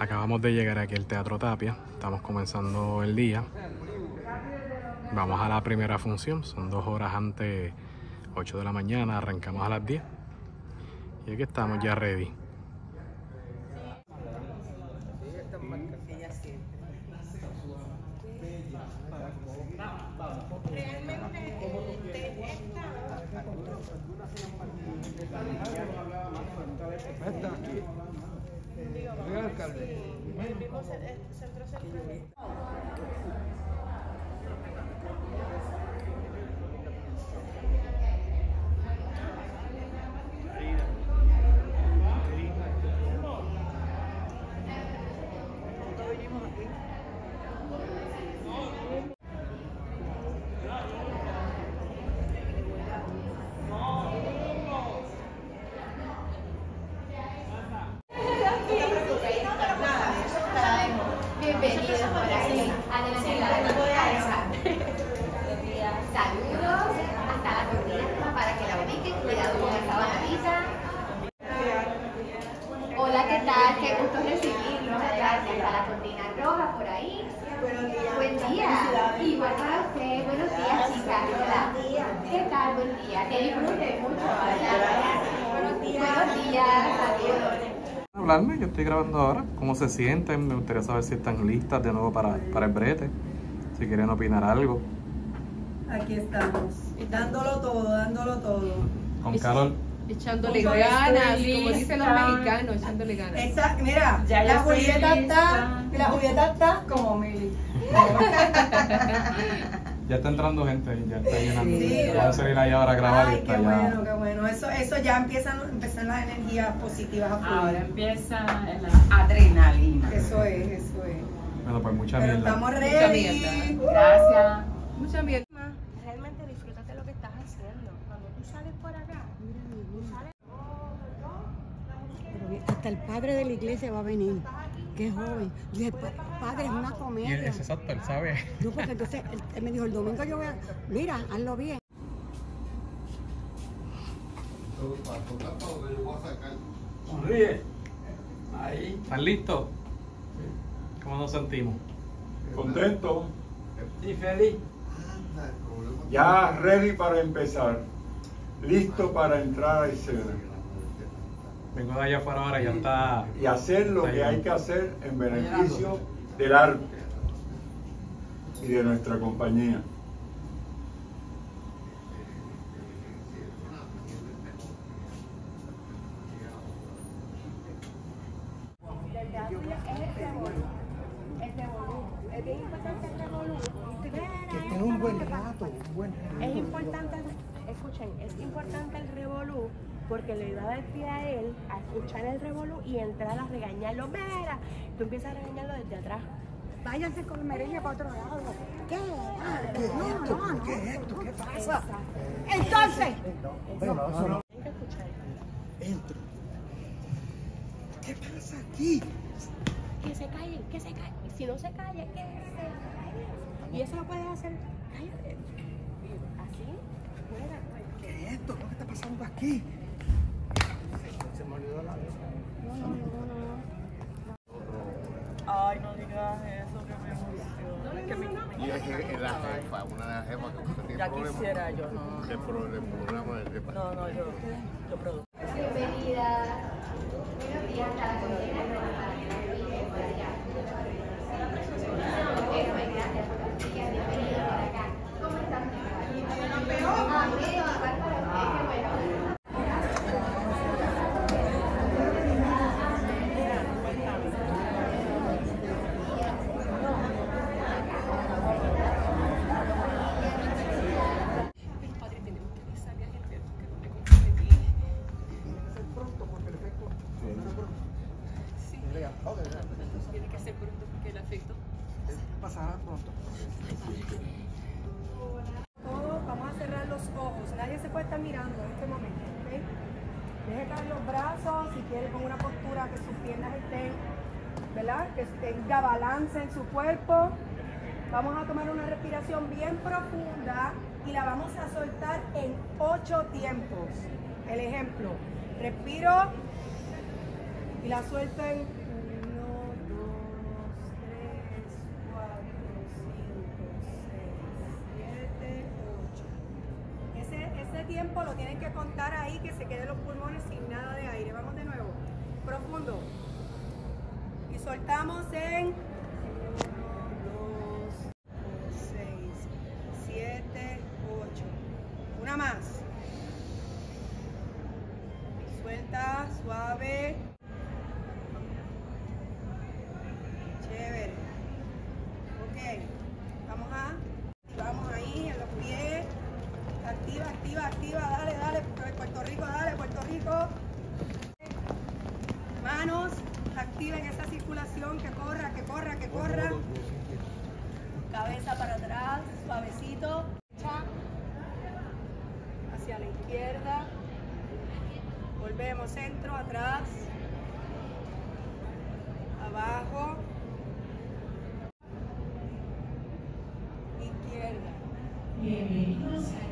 Acabamos de llegar aquí al Teatro Tapia, estamos comenzando el día. Vamos a la primera función, son 2 horas antes, 8 de la mañana, arrancamos a las 10. Y aquí estamos ya ready. Hola, ¿qué tal? Qué gusto recibirlos. Está la cortina roja por ahí. Buenos días. Buen día. Igual para usted. Buenos días, chicas. Hola. ¿Qué tal? Buen día. Que disfruten mucho. Buenos días. Buenos días. Adiós. Hablarme, yo estoy grabando ahora. ¿Cómo se sienten? Me gustaría saber si están listas de nuevo para el brete. Si quieren opinar algo. Aquí estamos, dándolo todo. Con calor. Echándole ganas, como dicen los mexicanos, echándole ganas. Mira, Ya la estoy Julieta está como Mili. Ya está entrando gente ahí, ya está llenando. Sí. Vamos a salir ahí ahora a grabar y Ay, está qué ya. bueno, qué bueno. Eso ya empiezan las energías positivas a fluir. Ahora empieza la adrenalina. Eso es. Bueno, pues mucha Pero mierda. estamos Mucha ready. mierda. Gracias. Mucha mierda. Realmente disfrútate lo que estás haciendo. Cuando tú sales por acá, tú sales. Hasta el padre de la iglesia va a venir, que es joven. Yo dije, padre, es una Y comedia. es exacto, él sabe. No, porque entonces él me dijo, el domingo yo voy a... Mira, hazlo bien. Sonríe. Ahí. ¿Están listos? ¿Cómo nos sentimos? Contento y feliz. Ya ready para empezar. Listo para entrar a escena. Vengo de allá afuera ahora, ya está. Y hacer lo que hay que hacer en beneficio del arte y de nuestra compañía. Es bien importante el revolú. Que tenga un buen rato, Es importante, escuchen, es importante el revolú porque le da el pie a él a escuchar el revolú y entrar a regañarlo. Mira, tú empiezas a regañarlo desde atrás. Váyanse con el merengue para otro lado. ¿Qué? ¿Qué es esto? ¿Qué pasa? Exacto. Entonces, Hay que escuchar. entro. ¿Qué pasa aquí? Que se callen, que se callen. Si no se calla, que se callen. Y eso lo puedes hacer. Cállate. Así, fuera. ¿Qué es esto? ¿Qué está pasando aquí? Se me olvidó la vez. Ay, no digas eso, que me emociona. Y es que la jefa, una de las jefas que usted tiene Ya problemas. quisiera yo, no. El programa de jefa. No, yo produzco. Bienvenida. Buenos días. Está la cortina roja para que la ubiquen por allá. Gracias por las chicas. Bienvenida por acá. ¿Cómo están? Ah, bien, igual para usted. Qué bueno. Tiene que ser pronto porque el afecto. Pasará pronto. Todos vamos a cerrar los ojos. Nadie se puede estar mirando en este momento, ¿ok? Deje caer los brazos, si quiere con una postura que sus piernas estén, ¿verdad? Que tenga balance en su cuerpo. Vamos a tomar una respiración bien profunda y la vamos a soltar en 8 tiempos. El ejemplo, respiro y la suelto en 1, 2, los pulmones sin nada de aire. Vamos de nuevo. Profundo. Y soltamos en 1, 2, 6, 7, 8. Una más. Suelta, suave. Chévere. Ok. Vamos ahí en los pies. Activa, activa, activa. Dale, dale. Puerto Rico, dale, Puerto Rico. Manos, activen esa circulación, que corra, que corra, que corra. Cabeza para atrás, suavecito. Hacia la izquierda. Volvemos, centro, atrás. Abajo. Izquierda. Bienvenidos al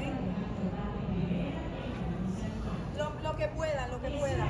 Lo que puedan, lo que puedan.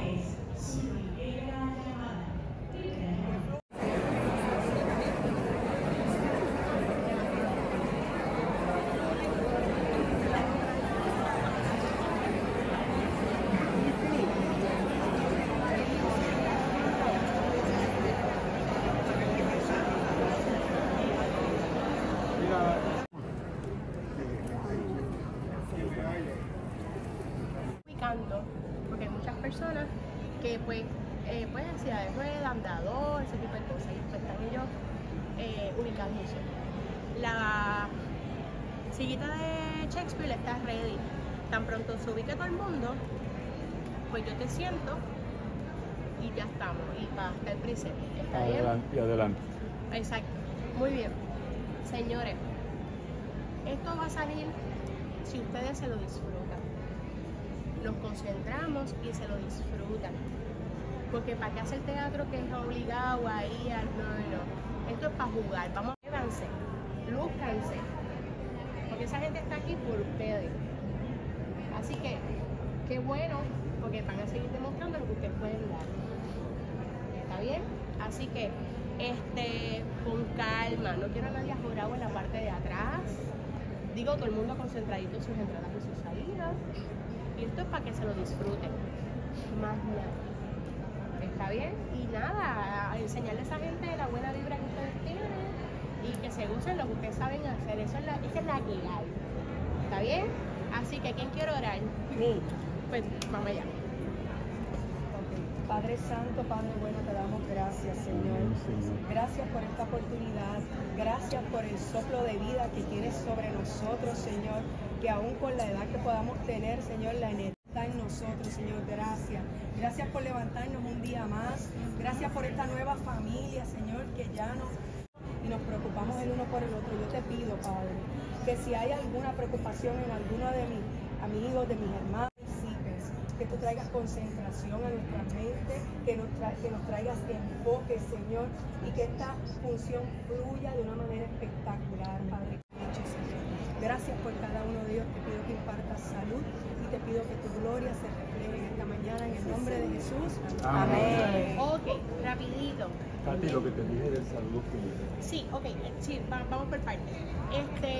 Porque hay muchas personas que pues silla de ruedas, andador, ese tipo de cosas, y pues están ellos ubicándose. La sillita de Shakespeare está ready. Tan pronto se ubique todo el mundo, pues yo te siento y ya estamos, y para estar presente. ¿Está bien? Y adelante. Exacto, muy bien. Señores, esto va a salir si ustedes se lo disfrutan. Nos concentramos y se lo disfrutan. Porque para qué hacer teatro que es obligado ahí, no. Esto es para jugar. Vamos, llévanse, lúzcanse. Porque esa gente está aquí por ustedes. Así que, qué bueno, porque van a seguir demostrando lo que ustedes pueden dar. ¿Está bien? Así que, con calma. No quiero a nadie ajorado en la parte de atrás. Digo, todo el mundo concentradito en sus entradas y sus salidas. Y esto es para que se lo disfruten. Más nada. ¿Está bien? Y nada, a enseñarles a esa gente la buena vibra que ustedes tienen y que se gocen lo que ustedes saben hacer. Esa es la que hay. ¿Está bien? Así que, ¿quién quiere orar? Pues vamos allá. Padre Santo, Padre bueno, te damos gracias, Señor. Gracias por esta oportunidad. Gracias por el soplo de vida que tienes sobre nosotros, Señor. Que aún con la edad que podamos tener, Señor, la energía está en nosotros, Señor. Gracias. Gracias por levantarnos un día más. Gracias por esta nueva familia, Señor, que ya y nos preocupamos el uno por el otro. Yo te pido, Padre, que si hay alguna preocupación en alguno de mis amigos, de mis hermanos, que tú traigas concentración a nuestra mente, que nos traigas enfoque, Señor, y que esta función fluya de una manera espectacular, Padre. Gracias por cada uno de ellos. Te pido que impartas salud y te pido que tu gloria se refleje en esta mañana en el nombre de Jesús. Amén. Ok, rapidito. Katy, lo que te dije del saludo final. Sí, ok, sí, vamos por partes.